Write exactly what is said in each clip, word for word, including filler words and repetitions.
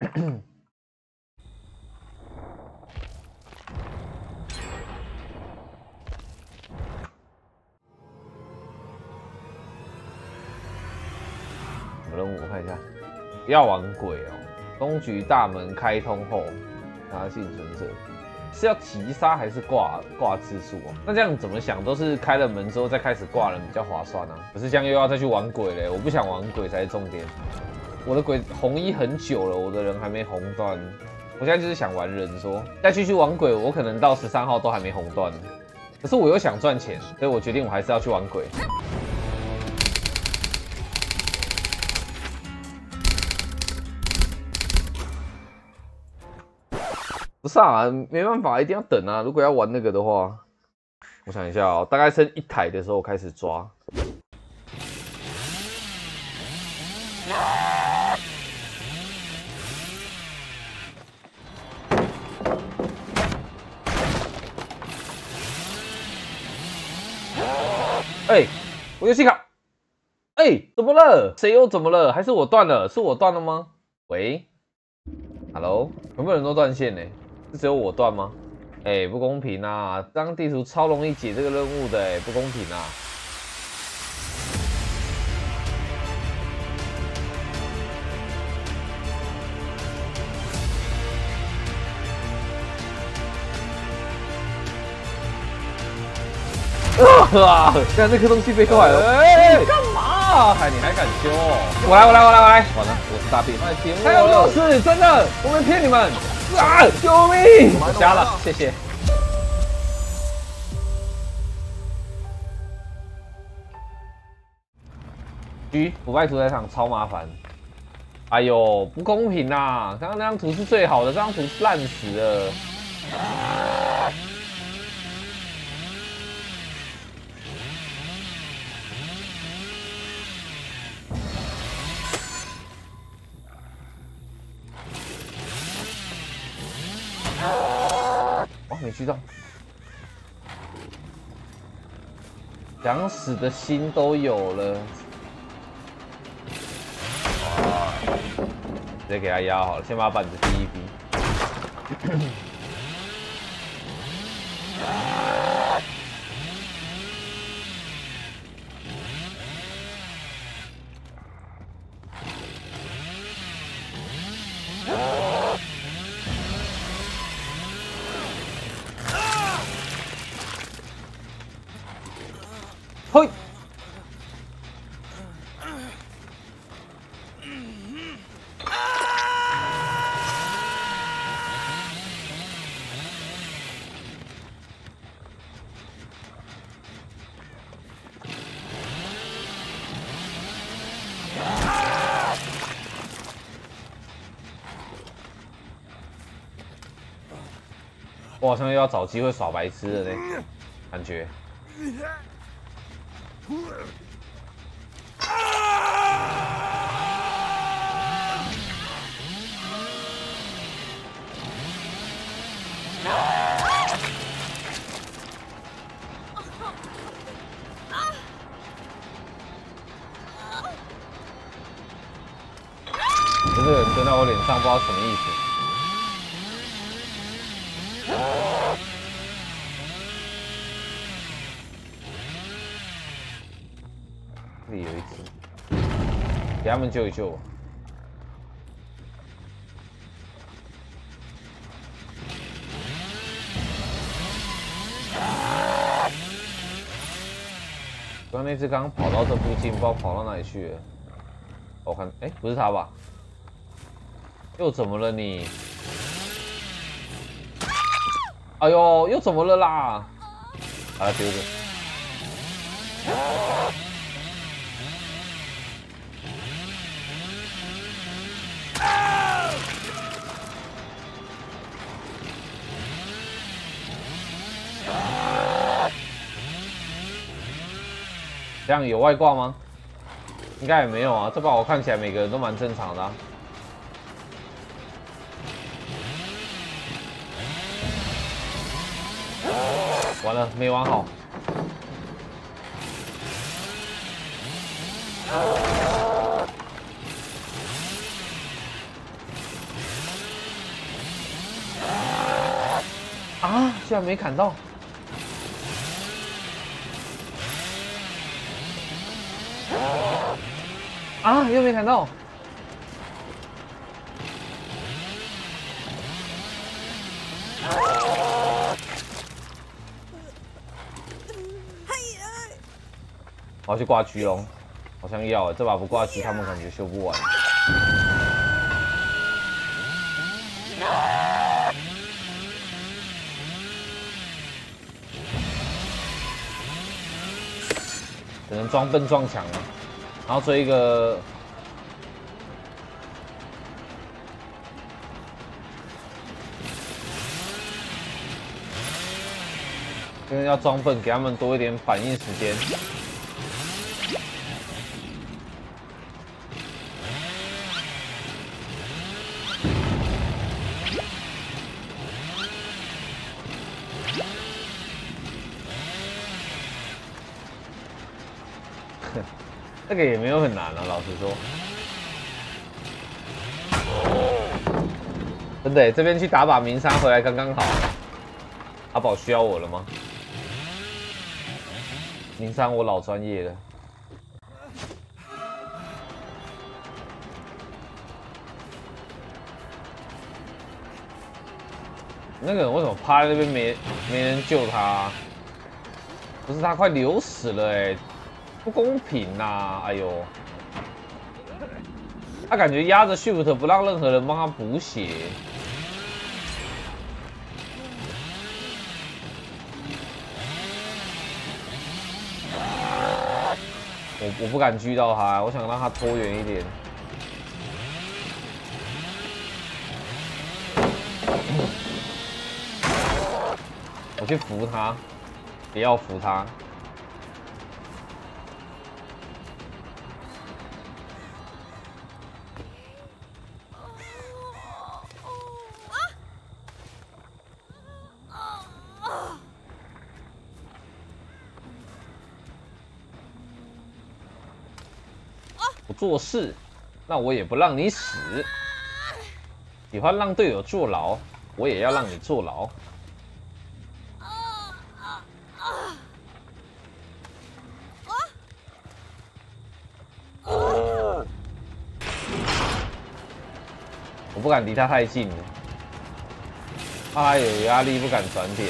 任务我看一下，不要玩鬼哦。东局大门开通后，拿幸存者是要击杀还是挂挂次数哦？那这样怎么想都是开了门之后再开始挂人比较划算啊。可是这样又要再去玩鬼嘞，我不想玩鬼才是重点。我的鬼红衣很久了，我的人还没红断。我现在就是想玩人说，再继续玩鬼，我可能到十三号都还没红断。可是我又想赚钱，所以我决定我还是要去玩鬼。不是啊，没办法，一定要等啊！如果要玩那个的话，我想一下哦，大概剩一台的时候开始抓。哎、欸，我游戏卡，哎、欸，怎么了？谁又怎么了？还是我断了？是我断了吗？喂 ，Hello， 有没有人都断线呢？是只有我断吗？哎、欸，不公平啊！这张地图超容易解这个任务的、欸，不公平啊！啊！看那颗东西飞过来了，哎、欸，干嘛？哎，你还敢修、哦？我来，我来，我来，我来！完了，我是大便。哎，别还有六十，真的，我没骗你们！啊！救命！我瞎了，谢谢。狙腐败屠宰场超麻烦。哎呦，不公平啊！刚刚那张图是最好的，这张图烂死了。啊哇，没狙到，想死的心都有了。直接给他压好了，先把板子逼一逼。嘿！我好像又要找机会耍白痴了呢，感觉。这个人蹲在我脸上，不知道什么意思。这里有一只，给他们救一救我。刚刚那只刚跑到这附近，不知道跑到哪里去了。我看，哎、欸，不是他吧？又怎么了你？哎呦，又怎么了啦？把它丢着。这样有外挂吗？应该也没有啊，这把我看起来每个人都蛮正常的、啊。完了，没玩好。 啊，居然没砍到！啊，又没砍到！我要去挂狙龙，好像要这把不挂狙，他们感觉修不完。只能装笨撞墙了，然后追一个，因为要装笨，给他们多一点反应时间。这个也没有很难啊，老实说。真的，这边去打把名山回来刚刚好。阿宝需要我了吗？名山我老专业了。那个人为什么趴在那边没没人救他、啊？不是他快流死了哎、欸！不公平呐、啊！哎呦，他感觉压着 shift 不让任何人帮他补血。我我不敢狙到他，我想让他拖远一点。我去扶他，不要扶他。不做事，那我也不让你死。喜欢让队友坐牢，我也要让你坐牢。我不敢离他太近了，怕他有压力不敢转点。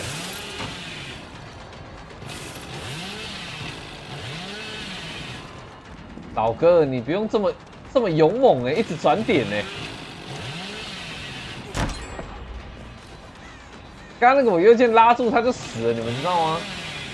老哥，你不用这么这么勇猛哎，一直转点哎。刚刚那个我右键拉住他就死了，你们知道吗？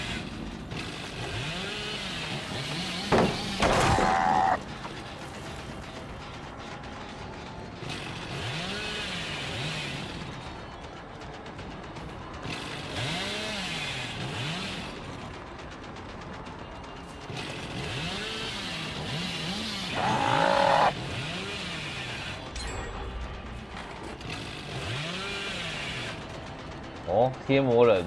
哦，贴魔人。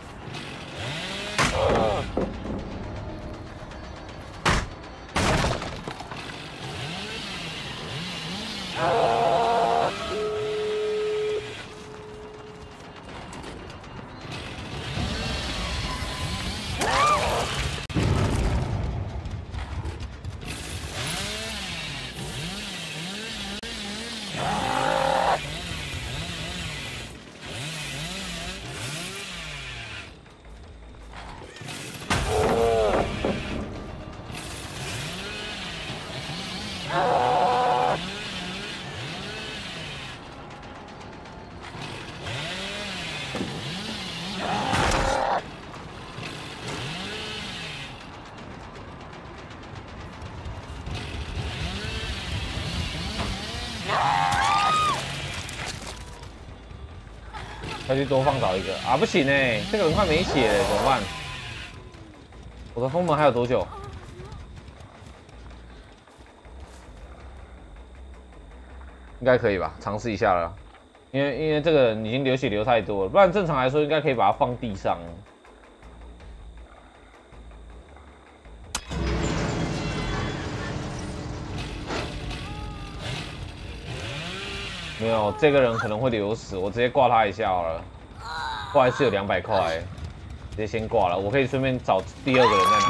再去多放倒一个啊！不行哎，这个人快没血了，怎么办？我的封门还有多久？应该可以吧？尝试一下了，因为因为这个人已经流血流太多了，不然正常来说应该可以把它放地上。没有，这个人可能会流死，我直接挂他一下好了。 挂还是有两百块，直接先挂了。我可以顺便找第二个人在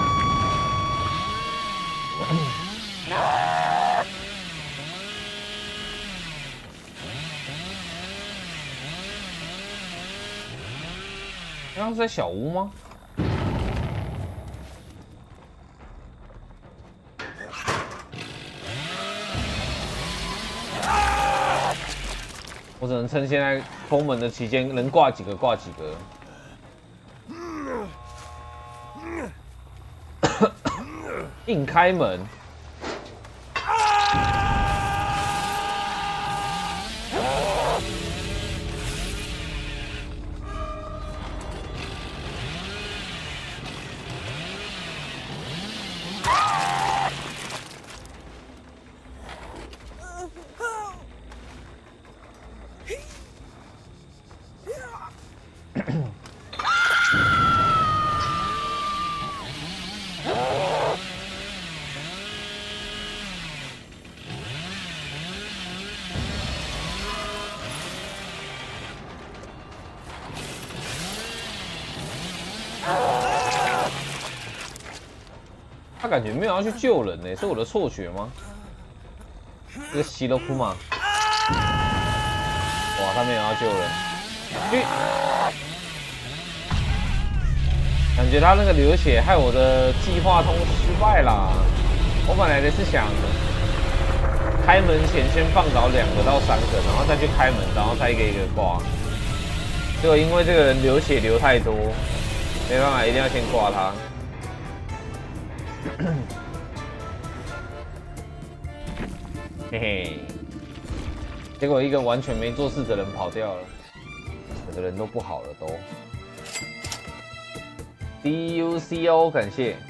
哪。刚刚是在小屋吗？我只能趁现在封门的期间，能挂几个挂几个。硬开门。他感觉没有要去救人呢，是我的错觉吗？这个西罗库嘛，哇，他没有要救人，去，感觉他那个流血害我的计划通失败啦。我本来的是想开门前先放倒两个到三个，然后再去开门，然后再一个一个挂。结果因为这个人流血流太多，没办法，一定要先挂他。嘿嘿，结果一个完全没做事的人跑掉了，整个人都不好了都。D U C O 感谢。